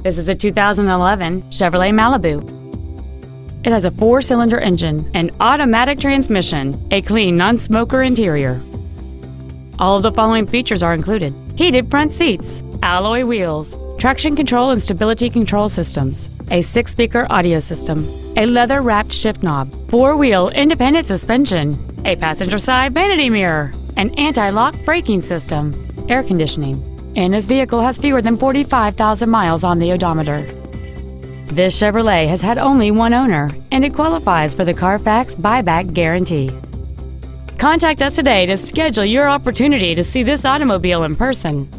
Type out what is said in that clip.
This is a 2011 Chevrolet Malibu. It has a 4-cylinder engine, an automatic transmission, a clean non-smoker interior. All of the following features are included: heated front seats, alloy wheels, traction control and stability control systems, a 6-speaker audio system, a leather-wrapped shift knob, 4-wheel independent suspension, a passenger side vanity mirror, an anti-lock braking system, air conditioning, and this vehicle has fewer than 45,000 miles on the odometer. This Chevrolet has had only one owner, and it qualifies for the Carfax buyback guarantee. Contact us today to schedule your opportunity to see this automobile in person.